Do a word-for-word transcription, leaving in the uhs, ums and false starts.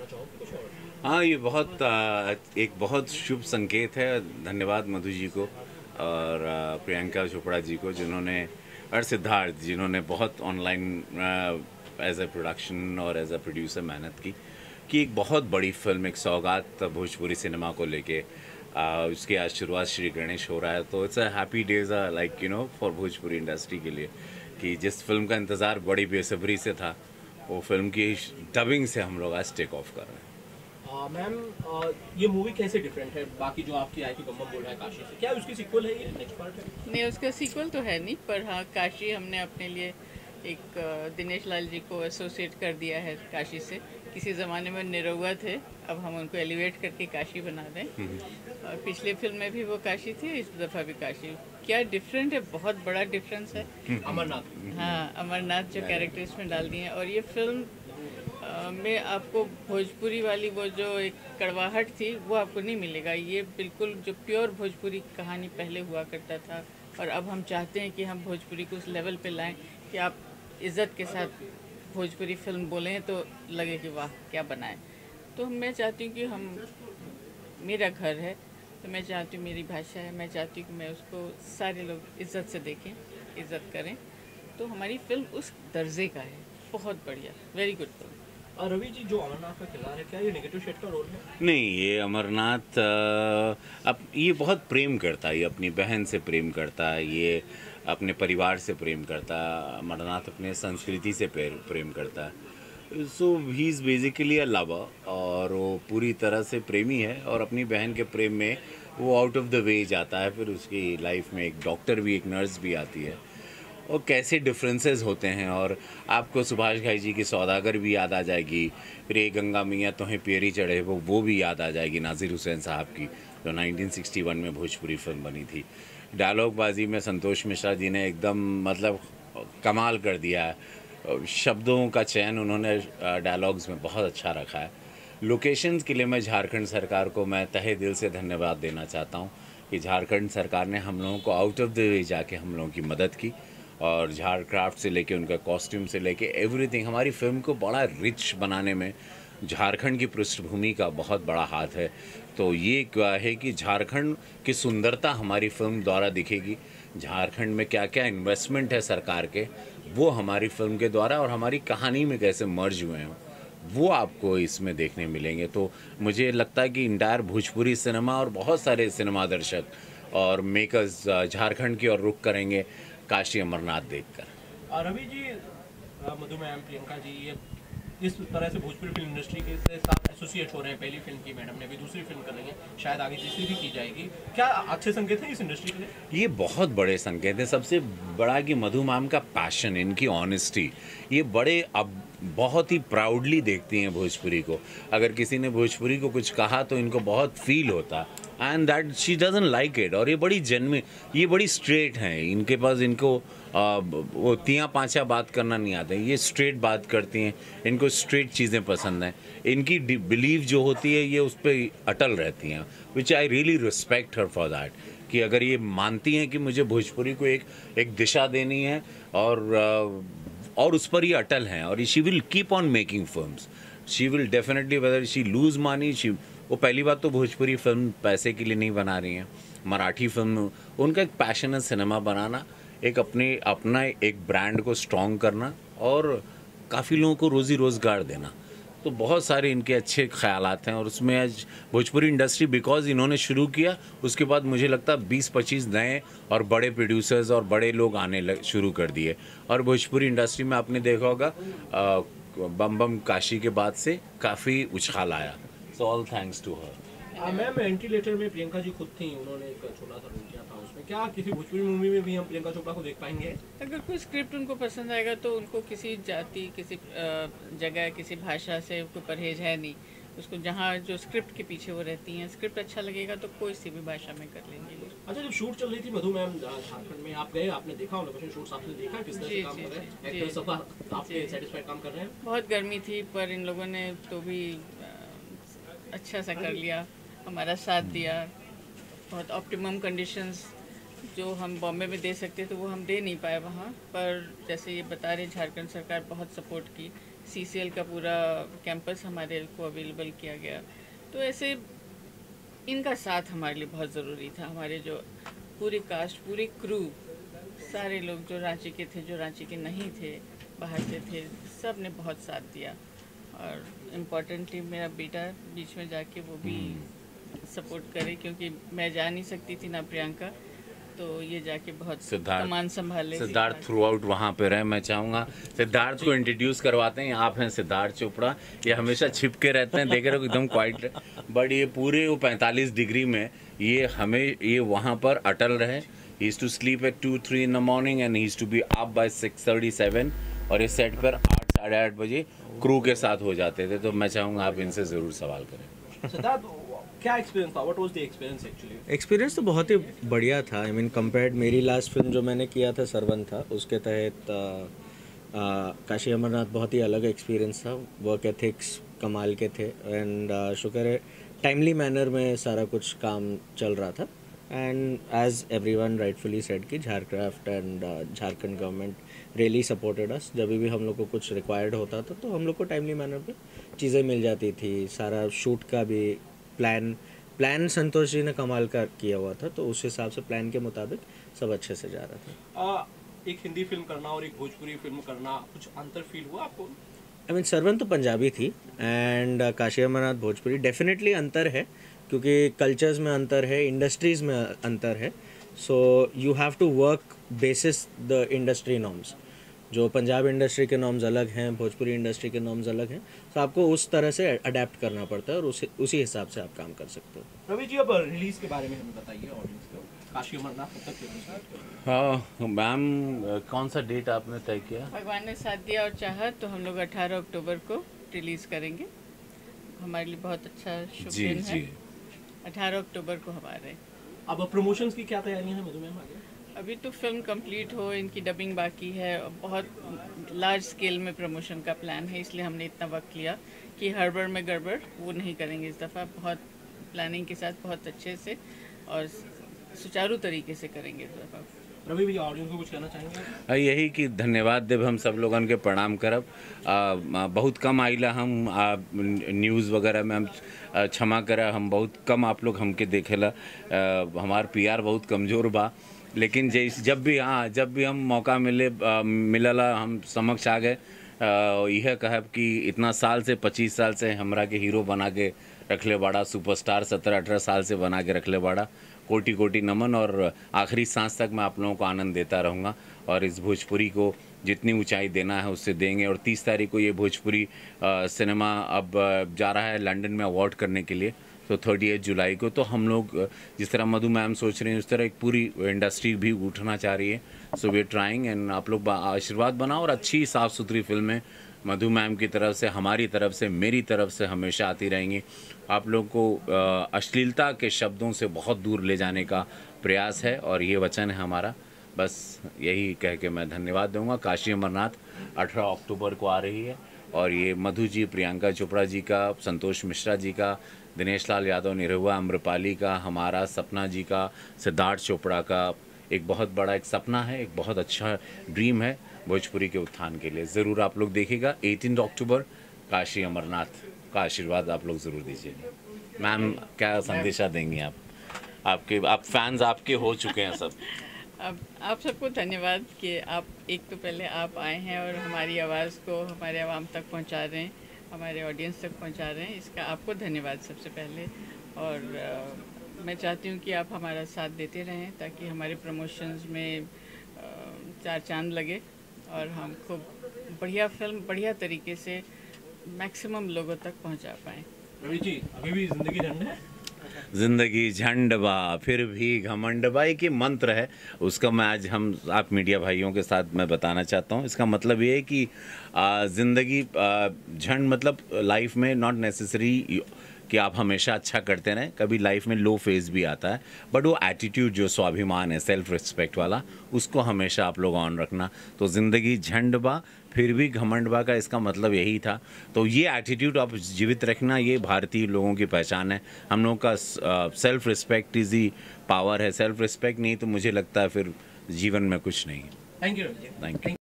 चाहोगे कुछ और? हाँ, ये बहुत आ, एक बहुत शुभ संकेत है। धन्यवाद मधु जी को और आ, प्रियंका चोपड़ा जी को, जिन्होंने और सिद्धार्थ, जिन्होंने बहुत ऑनलाइन एज ए प्रोडक्शन और एज ए प्रोड्यूसर मेहनत की कि एक बहुत बड़ी फिल्म, एक सौगात भोजपुरी सिनेमा को लेके आ, उसकी आज शुरुआत श्री गणेश हो रहा है। तो it's a happy days like you know for Bhojpuri industry के लिए, कि जिस फिल्म का इंतज़ार बड़ी बेसब्री से था, वो फिल्म की डबिंग से हम लोग आज टेक ऑफ कर रहे हैं। मैम, ये मूवी कैसे डिफरेंट है बाकी जो आपकी आई थी बम बम बोल रहा है काशी से? क्या उसकी सीक्वल है, ये नेक्स्ट पार्ट है? नहीं, उसका सीक्वल तो है नहीं, पर हाँ काशी हमने अपने लिए एक अ, दिनेश लाल जी को एसोसिएट कर दिया है काशी से। किसी ज़माने में निरहुआ थे, अब हम उनको एलिवेट करके काशी बना दें। और पिछले फिल्म में भी वो काशी थी, इस दफ़ा भी काशी। क्या डिफरेंट है, बहुत बड़ा डिफरेंस है। अमरनाथ। हाँ, अमरनाथ जो कैरेक्टर इसमें डाल दिए हैं, और ये फिल्म अ, में आपको भोजपुरी वाली वो जो एक कड़वाहट थी वो आपको नहीं मिलेगा। ये बिल्कुल जो प्योर भोजपुरी कहानी पहले हुआ करता था, और अब हम चाहते हैं कि हम भोजपुरी को उस लेवल पे लाएं कि आप इज़्ज़त के साथ भोजपुरी फिल्म बोलें तो लगे कि वाह क्या बनाए। तो मैं चाहती हूँ कि हम, मेरा घर है तो मैं चाहती हूँ, मेरी भाषा है, मैं चाहती हूँ कि मैं उसको सारे लोग इज़्ज़त से देखें, इज़्ज़त करें। तो हमारी फिल्म उस दर्जे का है, बहुत बढ़िया, very good film. Uh, Ravi ji, जो अमरनाथ का किरदार है, क्या ये नेगेटिव शेड का रोल है? नहीं, ये अमरनाथ अ, अब ये बहुत प्रेम करता है, ये अपनी बहन से प्रेम करता है, ये अपने परिवार से प्रेम करता है। अमरनाथ अपने संस्कृति से प्रेम प्रेम करता है। So he is basically a lover, और वो पूरी तरह से प्रेमी है, और अपनी बहन के प्रेम में वो आउट ऑफ द वे जाता है। फिर उसकी लाइफ में एक डॉक्टर भी, एक नर्स भी आती है, और कैसे डिफरेंसेस होते हैं। और आपको सुभाष घाई जी की सौदागर भी याद आ जाएगी, फिर ये गंगा मैया तोहें पेरी चढ़े वो वो भी याद आ जाएगी, नासिर हुसैन साहब की, जो नाइनटीन सिक्सटी वन में भोजपुरी फिल्म बनी थी। डायलॉग बाजी में संतोष मिश्रा जी ने एकदम मतलब कमाल कर दिया है। शब्दों का चयन उन्होंने डायलॉग्स में बहुत अच्छा रखा है। लोकेशंस के लिए मैं झारखंड सरकार को मैं तहे दिल से धन्यवाद देना चाहता हूँ कि झारखंड सरकार ने हम लोगों को आउट ऑफ द वे जाके हम लोगों की मदद की, और झार क्राफ्ट से लेके उनका कॉस्ट्यूम से लेके एवरीथिंग, हमारी फिल्म को बड़ा रिच बनाने में झारखंड की पृष्ठभूमि का बहुत बड़ा हाथ है। तो ये क्या है कि झारखंड की सुंदरता हमारी फिल्म द्वारा दिखेगी। झारखंड में क्या क्या इन्वेस्टमेंट है सरकार के, वो हमारी फिल्म के द्वारा और हमारी कहानी में कैसे मर्ज हुए हैं, वो आपको इसमें देखने मिलेंगे। तो मुझे लगता है कि इंटायर भोजपुरी सिनेमा और बहुत सारे सिनेमा दर्शक और मेकर्स झारखंड की ओर रुख करेंगे काशी अमरनाथ देखकर। Uh, Ravi ji, uh, Madhu ma'am, Priyanka ji, ये इस तरह से भोजपुरी फिल्म इंडस्ट्री के से साथ एसोसिएट हो रहे हैं। पहली फिल्म की मैडम ने, अभी दूसरी फिल्म कर रही है, शायद आगे तीसरी भी की जाएगी। क्या अच्छे संकेत हैं इस इंडस्ट्री के लिए? ये बहुत बड़े संकेत हैं। सबसे बड़ा कि मधु मैम का पैशन, इनकी ऑनेस्टी, ये बड़े अब बहुत ही प्राउडली देखती हैं भोजपुरी को। अगर किसी ने भोजपुरी को कुछ कहा तो इनको बहुत फील होता, and that she doesn't like it. और ये बड़ी जेन्युइन, ये बड़ी स्ट्रेट हैं। इनके पास, इनको आ, वो तिया पाँचा बात करना नहीं आता है, ये स्ट्रेट बात करती हैं। इनको स्ट्रेट चीज़ें पसंद हैं। इनकी बिलीव जो होती है ये उस पर अटल रहती हैं, which I really respect her for that. कि अगर ये मानती हैं कि मुझे भोजपुरी को एक एक दिशा देनी है, और आ, और उस पर ये अटल हैं, और she will keep on making films. She will definitely, whether she lose money, she, वो पहली बात तो भोजपुरी फिल्म पैसे के लिए नहीं बना रही हैं। मराठी फिल्म, उनका एक पैशन है सिनेमा बनाना, एक अपने अपना एक ब्रांड को स्ट्रॉन्ग करना, और काफ़ी लोगों को रोज़ी रोज़गार देना। तो बहुत सारे इनके अच्छे ख्यालात हैं, और उसमें आज भोजपुरी इंडस्ट्री बिकॉज इन्होंने शुरू किया, उसके बाद मुझे लगता है बीस पच्चीस नए और बड़े प्रोड्यूसर्स और बड़े लोग आने लग, शुरू कर दिए। और भोजपुरी इंडस्ट्री में आपने देखा होगा बम बम काशी के बाद से काफ़ी उछाल आया। So all thanks to her. Ma'am, anti letter में प्रियंका जी खुद थी, उन्होंने एक छोटा सा रोल किया था उसमें। क्या किसी भोजपुरी मूवी में भी हम प्रियंका चोपड़ा को देख पाएंगे? अगर कोई स्क्रिप्ट उनको पसंद आएगा तो उनको किसी जाति, किसी अ, जगह, किसी भाषा से कोई परहेज है नहीं। उसको जहाँ जो स्क्रिप्ट के पीछे वो रहती हैं, स्क्रिप्ट अच्छा लगेगा तो कोई सी भी भाषा में कर लेंगे वो। अच्छा, जब शूट चल रही थी मधु मैम झारखंड में, आप गए, आपने देखा लोकेशन शूट्स, आपने देखा किस तरह से जी, काम जी, कर रहे जी, हैं जी। एक्टर्स, सब आपके सेटिस्फाइड काम कर रहे हैं? बहुत गर्मी थी, पर इन लोगों ने तो भी अ, अच्छा सा कर लिया, हमारा साथ दिया। बहुत ऑप्टिमम कंडीशंस जो हम बॉम्बे में दे सकते थे वो हम दे नहीं पाए वहाँ पर। जैसे ये बता रहे, झारखंड सरकार बहुत सपोर्ट की, सी सी एल का पूरा कैंपस हमारे को अवेलेबल किया गया। तो ऐसे इनका साथ हमारे लिए बहुत ज़रूरी था। हमारे जो पूरी कास्ट, पूरी क्रू, सारे लोग जो रांची के थे, जो रांची के नहीं थे, बाहर से थे, सब ने बहुत साथ दिया। और इम्पॉर्टेंटली मेरा बेटा बीच में जाके वो भी सपोर्ट करे, क्योंकि मैं जा नहीं सकती थी ना प्रियंका, तो ये जाके बहुत कमान संभाले। सिद्धार्थ थ्रू आउट वहाँ पे रहे। मैं चाहूँगा सिद्धार्थ को इंट्रोड्यूस करवाते हैं। आप हैं सिद्धार्थ चोपड़ा, ये हमेशा छिप के रहते हैं, देख रहे हो एकदम क्वाइट, बट ये पूरे वो पैंतालीस डिग्री में ये हमें ये वहाँ पर अटल रहे। He is to sleep at two three in the morning and he is to be up by six thirty seven, और इस सेट पर आठ साढ़े आठ बजे क्रू के साथ हो जाते थे। तो मैं चाहूँगा आप इनसे ज़रूर सवाल करें। सिद्धार्थ, क्या एक्सपीरियंस था? What was the experience actually? Experience तो बहुत ही बढ़िया था। आई मीन कंपेयर्ड मेरी लास्ट फिल्म जो मैंने किया था सरवन था, उसके तहत आ, आ, काशी अमरनाथ बहुत ही अलग एक्सपीरियंस था। वर्क एथिक्स कमाल के थे एंड शुक्र है टाइमली मैनर में सारा कुछ काम चल रहा था। And as everyone rightfully said कि Jharcraft and Jharkhand government really supported us. जब भी हम लोग को कुछ रिक्वायर्ड होता था तो हम लोग को टाइमली मैनर पे चीज़ें मिल जाती थी। सारा शूट का भी प्लान प्लान संतोष जी ने कमाल का किया हुआ था, तो उस हिसाब से प्लान के मुताबिक सब अच्छे से जा रहा था। आ, एक हिंदी फिल्म करना और एक भोजपुरी फिल्म करना, कुछ अंतर फील हुआ आपको? आई मीन सरवन तो पंजाबी थी एंड काशी अमरनाथ भोजपुरी। डेफिनेटली अंतर है, क्योंकि कल्चर्स में अंतर है, इंडस्ट्रीज़ में अंतर है। So you have to work basis the industry norms. जो पंजाब इंडस्ट्री के नॉर्म्स अलग हैं, भोजपुरी इंडस्ट्री के नॉर्म्स अलग हैं, तो आपको उस तरह से अडेप्ट करना पड़ता है और उसी उसी हिसाब से आप काम कर सकते हो। रवि जी, अब रिलीज के बारे में हमें बताइए ऑडियंस को। काशी अमरनाथ कब तक रिलीज? हाँ मैम, कौन सा डेट आपने तय किया? भगवान ने साथ दिया और चाहा तो हम लोग अठारह अक्टूबर को रिलीज़ करेंगे। हमारे लिए बहुत अच्छा शुभ जी दिन है। जी अठारह अक्टूबर को हमारे। अब प्रमोशंस की क्या तैयारियां हैं मधु मैम आगे? अभी तो फिल्म कंप्लीट हो, इनकी डबिंग बाकी है, और बहुत लार्ज स्केल में प्रमोशन का प्लान है, इसलिए हमने इतना वक्त लिया कि हड़बड़ में गड़बड़ वो नहीं करेंगे इस दफ़ा। बहुत प्लानिंग के साथ बहुत अच्छे से और सुचारू तरीके से करेंगे इस दफ़ा। रवि भैया, ऑडियंस को कुछ कहना चाहेंगे? यही कि धन्यवाद देव हम सब लोगन के प्रणाम करब। आ, बहुत कम आइला हम आ, न्यूज़ वगैरह में हम आ, क्षमा करा, हम बहुत कम आप लोग हमके देखेला। आ, हमार पीआर बहुत कमज़ोर बा, लेकिन जैस जब भी हाँ जब भी हम मौका मिले आ, मिलला हम समक्ष आ गए। यह कहब कि इतना साल से पच्चीस साल से हमरा के हीरो बना के रखले बाड़ा, सुपरस्टार सत्रह अठारह साल से बना के रखले बाड़ा। कोटि कोटि नमन, और आखिरी सांस तक मैं आप लोगों को आनंद देता रहूँगा और इस भोजपुरी को जितनी ऊंचाई देना है उससे देंगे। और तीस तारीख को ये भोजपुरी आ, सिनेमा अब जा रहा है लंदन में अवार्ड करने के लिए, तो थर्टी एट जुलाई को। तो हम लोग जिस तरह मधु मैम सोच रहे हैं उस तरह एक पूरी इंडस्ट्री भी उठना चाह रही है। So we are trying, and आप लोग आशीर्वाद बनाओ और अच्छी साफ़ सुथरी फिल्में मधु मैम की तरफ से, हमारी तरफ से, मेरी तरफ से हमेशा आती रहेंगी। आप लोग को अश्लीलता के शब्दों से बहुत दूर ले जाने का प्रयास है और ये वचन है हमारा। बस यही कह के मैं धन्यवाद दूंगा। काशी अमरनाथ अठारह अक्टूबर को आ रही है और ये मधु जी, प्रियंका चोपड़ा जी का, संतोष मिश्रा जी का, दिनेश लाल यादव निरहुआ, अम्रपाली का, हमारा सपना जी का, सिद्धार्थ चोपड़ा का एक बहुत बड़ा एक सपना है, एक बहुत अच्छा ड्रीम है भोजपुरी के उत्थान के लिए। ज़रूर आप लोग देखिएगा। अठारह अक्टूबर काशी अमरनाथ का आशीर्वाद आप लोग ज़रूर दीजिएगा। मैम, क्या संदेशा देंगी आप? आपके आप फैंस आपके हो चुके हैं सब। अब आप सबको धन्यवाद कि आप एक तो पहले आप आए हैं और हमारी आवाज़ को हमारे आवाम तक पहुंचा रहे हैं, हमारे ऑडियंस तक पहुंचा रहे हैं, इसका आपको धन्यवाद सबसे पहले। और आ, मैं चाहती हूं कि आप हमारा साथ देते रहें ताकि हमारे प्रमोशंस में आ, चार चांद लगे और हम खूब बढ़िया फिल्म बढ़िया तरीके से मैक्सिमम लोगों तक पहुंचा पाएँ। रवि जी, अभी भी जिंदगी झंड है? जिंदगी झंड बा फिर भी घमंड बा, एक ये मंत्र है, उसका मैं आज हम आप मीडिया भाइयों के साथ मैं बताना चाहता हूँ। इसका मतलब ये है कि आ, ज़िंदगी झंड मतलब लाइफ में नॉट नेसेसरी कि आप हमेशा अच्छा करते रहें, कभी लाइफ में लो फेज़ भी आता है, बट वो एटीट्यूड जो स्वाभिमान है, सेल्फ रिस्पेक्ट वाला, उसको हमेशा आप लोग ऑन रखना। तो ज़िंदगी झंड बा फिर भी घमंड बा का इसका मतलब यही था। तो ये एटीट्यूड आप जीवित रखना, ये भारतीय लोगों की पहचान है। हम लोगों का सेल्फ रिस्पेक्ट इज़ ही पावर है। सेल्फ रिस्पेक्ट नहीं तो मुझे लगता है फिर जीवन में कुछ नहीं। Thank you. Thank you.